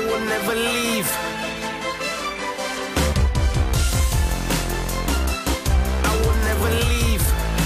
will never leave. I will never leave.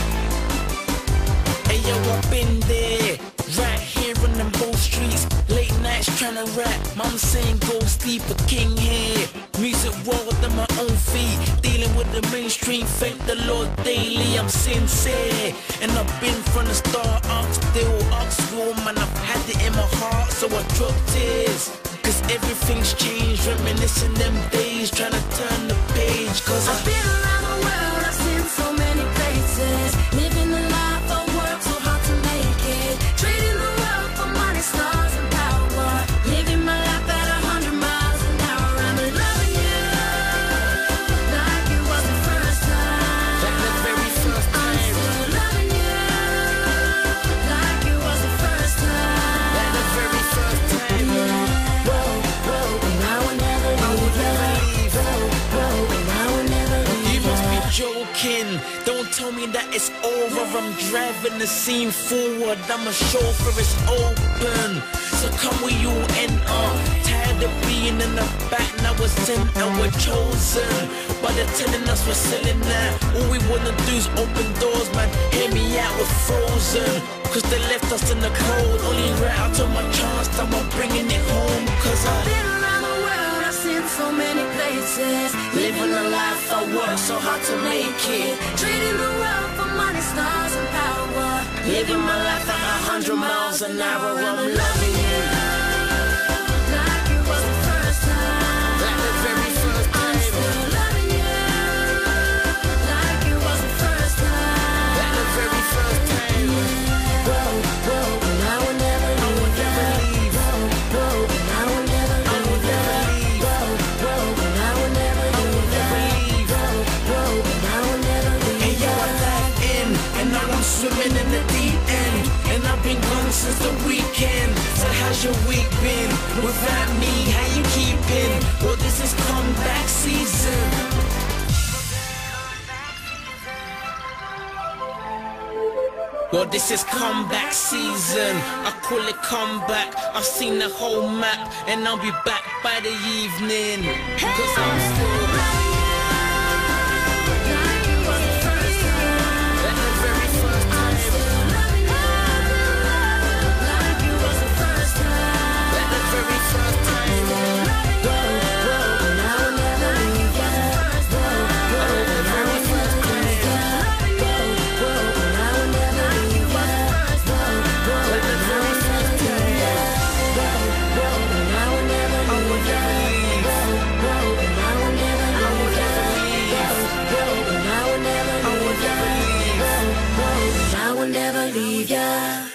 Hey yo, I've been there, right here on them both streets. Late nights trying to rap, mom saying go sleep, a king here. Music world on my own feet, dealing with the mainstream, thank the Lord daily, I'm sincere. And I've been from the start, still Oxford, man, I've had it in my heart, so I drop tears. Cause everything's changed, reminiscing them days, trying to turn the page. Cause I've been around the world, I've seen so many places, living the life I work so hard to make it, trading the world for money, stars and power, living my life at 100 miles an hour. I'm loving you like it was the first time. like the very first I'm time, still loving you like it was the first time. like the very first time. Whoa, whoa, and I will never leave you. Whoa, and I will never leave You must be joking, don't tell me that it's over. I'm driving the scene forward, I'm a chauffeur, it's open. So come we you enter. Tired of being in the back, now we're sent and we're chosen. But they're telling us we're selling now. All we wanna do is open doors, man. Hear me out, we're frozen. Cause they left us in the cold. Only right out of my chance, now I'm bringing it home. Cause Been around the world, I've seen so many places, living the life I work so hard to make it, trading the world for money, stars and power, living my life at 100 miles an hour. I'm loving you like it was the first time. like the very first I'm time, still loving you like it was the first time. like the very first time. Whoa, whoa, and I will never leave you. Whoa, and I will never leave you. Whoa, and I will never leave you. Whoa, and I will never leave Hey you. yo, I dive in, and now I'm swimming in the deep end. And I've been gone since the weekend. So how's your week been? Without me, how you keeping? Well, this is comeback season. Well, this is comeback season. I call it comeback. I've seen the whole map, and I'll be back by the evening. Cause I'm still Like it was the first time. at the very first I'm time. still loving you like it was the first time. At the very first time. Whoa, and I will never leave you. Whoa, and I will never leave you. Whoa, and I will never leave you. Whoa, and I will never leave you. Whoa, and I will never leave you. Whoa, and I will never leave you. Whoa, and I will never leave you. Whoa, and I will never leave you.